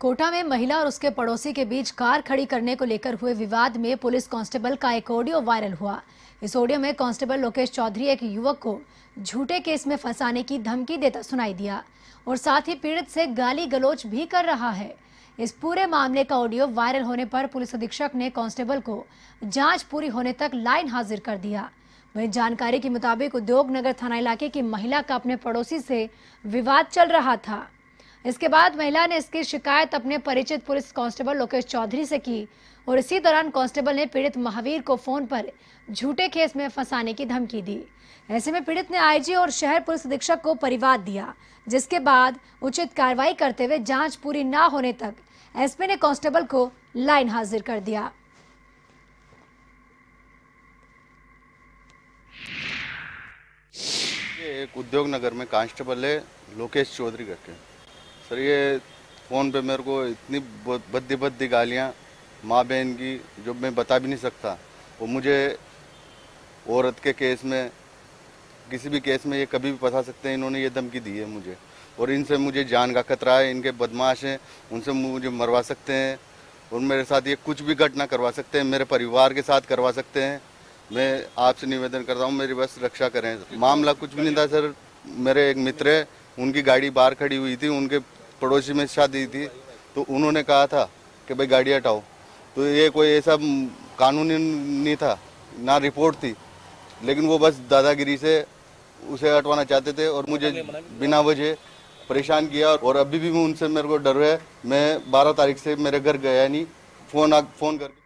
कोटा में महिला और उसके पड़ोसी के बीच कार खड़ी करने को लेकर हुए विवाद में पुलिस कांस्टेबल का एक ऑडियो वायरल हुआ। इस ऑडियो में कांस्टेबल लोकेश चौधरी एक युवक को झूठे केस में फंसाने की धमकी देता सुनाई दिया और साथ ही पीड़ित से गाली गलौज भी कर रहा है। इस पूरे मामले का ऑडियो वायरल होने पर पुलिस अधीक्षक ने कांस्टेबल को जांच पूरी होने तक लाइन हाजिर कर दिया। वहीं जानकारी के मुताबिक उद्योग नगर थाना इलाके की महिला का अपने पड़ोसी से विवाद चल रहा था। इसके बाद महिला ने इसकी शिकायत अपने परिचित पुलिस कांस्टेबल लोकेश चौधरी से की और इसी दौरान कांस्टेबल ने पीड़ित महावीर को फोन पर झूठे केस में फंसाने की धमकी दी। ऐसे में पीड़ित ने आईजी और शहर पुलिस अधीक्षक को परिवाद दिया, जिसके बाद उचित कार्रवाई करते हुए जांच पूरी न होने तक एसपी ने कांस्टेबल को लाइन हाजिर कर दिया। एक उद्योग नगर में कांस्टेबल है लोकेश चौधरी करके। सर ये फ़ोन पे मेरे को इतनी भद्दी गालियाँ माँ बहन की जो मैं बता भी नहीं सकता। वो मुझे औरत के केस में किसी भी केस में ये कभी भी फंसा सकते हैं। इन्होंने ये धमकी दी है मुझे और इनसे मुझे जान का खतरा है। इनके बदमाश हैं, उनसे मुझे मरवा सकते हैं और मेरे साथ ये कुछ भी घटना करवा सकते हैं, मेरे परिवार के साथ करवा सकते हैं। मैं आपसे निवेदन करता हूँ मेरी बस रक्षा करें। मामला कुछ भी नहीं था सर। मेरे एक मित्र है, उनकी गाड़ी बाहर खड़ी हुई थी, उनके पड़ोसी में शादी थी, तो उन्होंने कहा था कि भाई गाड़ी हटाओ। तो ये कोई ऐसा कानूनी नहीं था, ना रिपोर्ट थी, लेकिन वो बस दादागिरी से उसे हटवाना चाहते थे और मुझे बिना वजह परेशान किया। और अभी भी उनसे मेरे को डर है। मैं 12 तारीख से मेरे घर गया नहीं, फ़ोन करके